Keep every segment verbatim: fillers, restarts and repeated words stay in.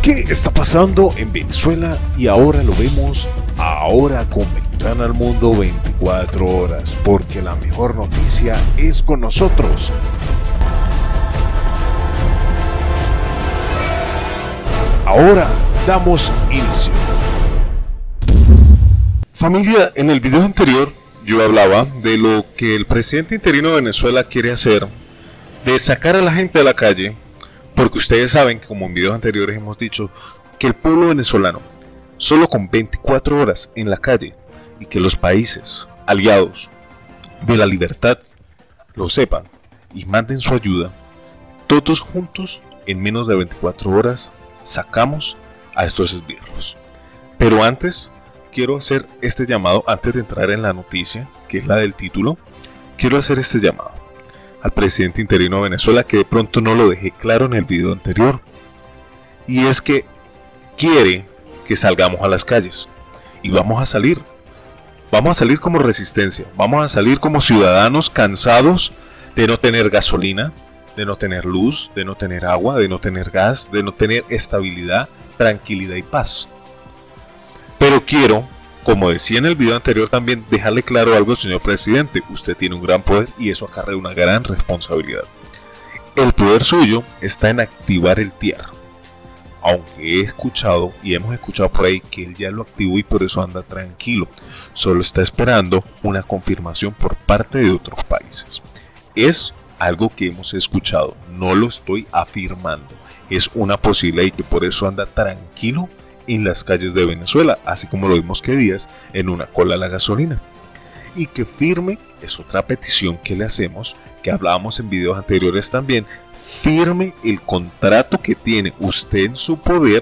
¿Qué está pasando en Venezuela? Y ahora lo vemos ahora con Ventana al Mundo veinticuatro horas, porque la mejor noticia es con nosotros. Ahora damos inicio. Familia, en el video anterior yo hablaba de lo que el presidente interino de Venezuela quiere hacer, de sacar a la gente de la calle, porque ustedes saben que, como en videos anteriores hemos dicho, que el pueblo venezolano, solo con veinticuatro horas en la calle, y que los países aliados de la libertad lo sepan y manden su ayuda, todos juntos en menos de veinticuatro horas sacamos a estos esbirros. Pero antes quiero hacer este llamado, antes de entrar en la noticia, que es la del título, quiero hacer este llamado al presidente interino de Venezuela, que de pronto no lo dejé claro en el video anterior, y es que quiere que salgamos a las calles, y vamos a salir, vamos a salir como resistencia, vamos a salir como ciudadanos cansados de no tener gasolina, de no tener luz, de no tener agua, de no tener gas, de no tener estabilidad, tranquilidad y paz. Pero quiero, como decía en el video anterior también, dejarle claro algo, señor presidente. Usted tiene un gran poder y eso acarrea una gran responsabilidad. El poder suyo está en activar el T I A R. Aunque he escuchado y hemos escuchado por ahí que él ya lo activó y por eso anda tranquilo. Solo está esperando una confirmación por parte de otros países. Es algo que hemos escuchado, no lo estoy afirmando. Es una posibilidad y que por eso anda tranquilo en las calles de Venezuela, así como lo vimos que días en una cola a la gasolina. Y que firme, es otra petición que le hacemos, que hablábamos en videos anteriores también, firme el contrato que tiene usted en su poder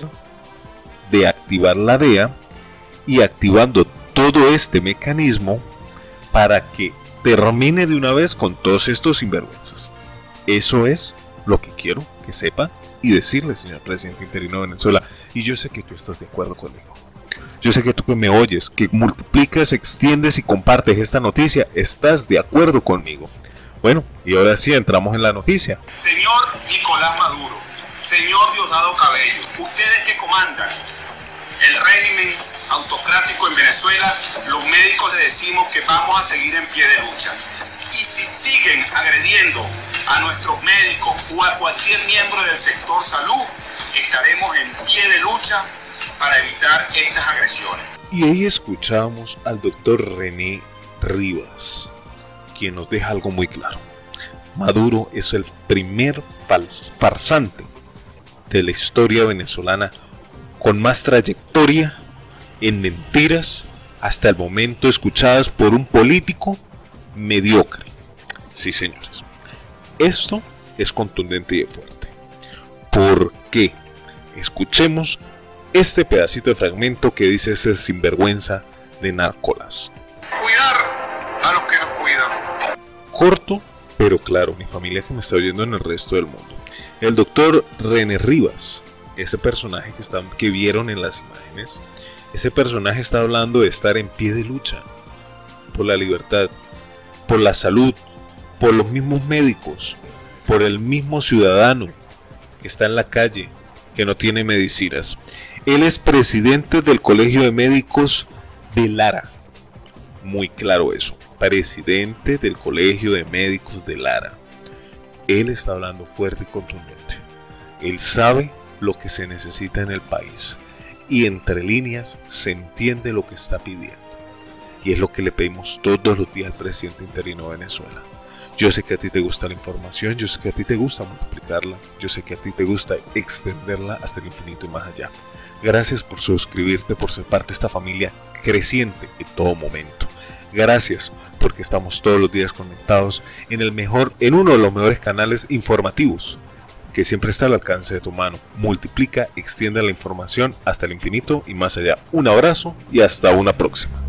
de activar la D E A y activando todo este mecanismo para que termine de una vez con todos estos sinvergüenzas. Eso es lo que quiero que sepa y decirle, señor presidente interino de Venezuela. Y yo sé que tú estás de acuerdo conmigo. Yo sé que tú que me oyes, que multiplicas, extiendes y compartes esta noticia, estás de acuerdo conmigo. Bueno, y ahora sí entramos en la noticia. Señor Nicolás Maduro, señor Diosdado Cabello, ustedes que comandan el régimen autocrático en Venezuela, los médicos les decimos que vamos a seguir en pie de lucha. Y si siguen agrediendo a nuestros médicos o a cualquier miembro del sector salud, estaremos en pie de lucha para evitar estas agresiones. Y ahí escuchamos al doctor René Rivas, quien nos deja algo muy claro. Maduro es el primer farsante de la historia venezolana con más trayectoria en mentiras hasta el momento escuchadas por un político mediocre. Sí, señores, esto es contundente y fuerte. ¿Por qué? Escuchemos este pedacito de fragmento que dice ese sinvergüenza de Narcolas. Cuidar a los que nos cuidan. Corto, pero claro, mi familia que me está oyendo en el resto del mundo. El doctor René Rivas, ese personaje que, están, que vieron en las imágenes, ese personaje está hablando de estar en pie de lucha por la libertad, por la salud, por los mismos médicos, por el mismo ciudadano que está en la calle, que no tiene medicinas. Él es presidente del Colegio de Médicos de Lara. Muy claro eso. Presidente del Colegio de Médicos de Lara. Él está hablando fuerte y contundente. Él sabe lo que se necesita en el país. Y entre líneas se entiende lo que está pidiendo. Y es lo que le pedimos todos los días al presidente interino de Venezuela. Yo sé que a ti te gusta la información, yo sé que a ti te gusta multiplicarla, yo sé que a ti te gusta extenderla hasta el infinito y más allá. Gracias por suscribirte, por ser parte de esta familia creciente en todo momento. Gracias porque estamos todos los días conectados en el mejor, en uno de los mejores canales informativos que siempre está al alcance de tu mano. Multiplica, extiende la información hasta el infinito y más allá. Un abrazo y hasta una próxima.